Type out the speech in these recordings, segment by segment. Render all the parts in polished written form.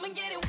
and get it.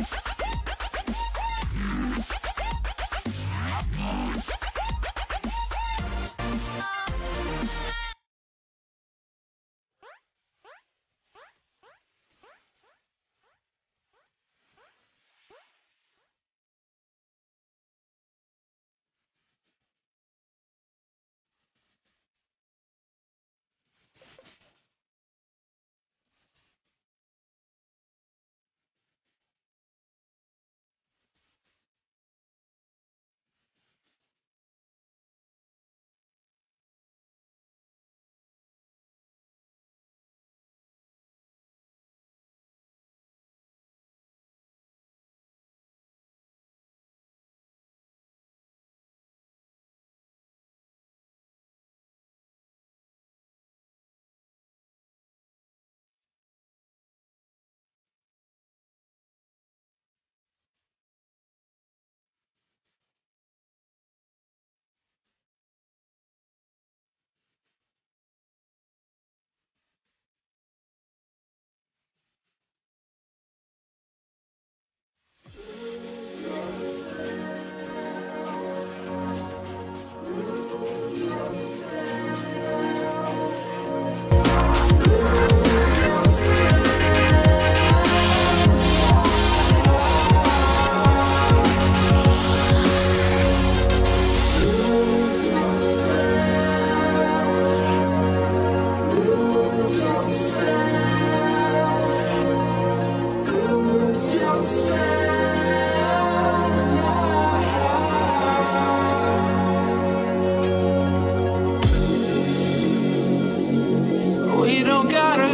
We don't gotta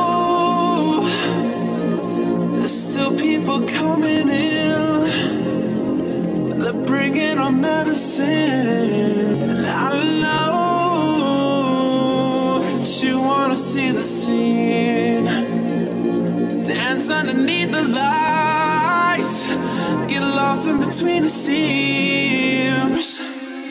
go. There's still people coming in. They're bringing our medicine. And I know that you wanna see the scene. Dance underneath the lights. Get lost in between the seams.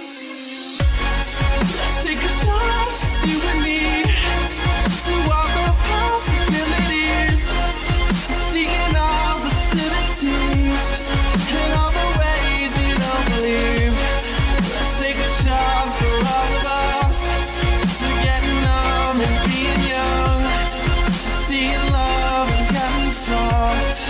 Let's take a shot, just you and me. To all the possibilities, to seeing all the sympathies, and all the ways you don't believe. Let's take a shot for all of us, to getting numb and being young, to seeing love and getting fucked.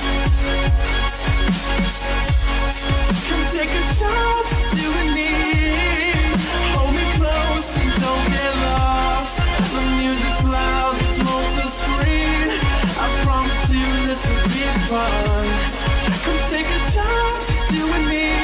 Come take a shot, just you and me. Hold me close and don't get lost. The music's loud, the smoke's a screen. I promise you this will be fun. Come take a shot, just you and me.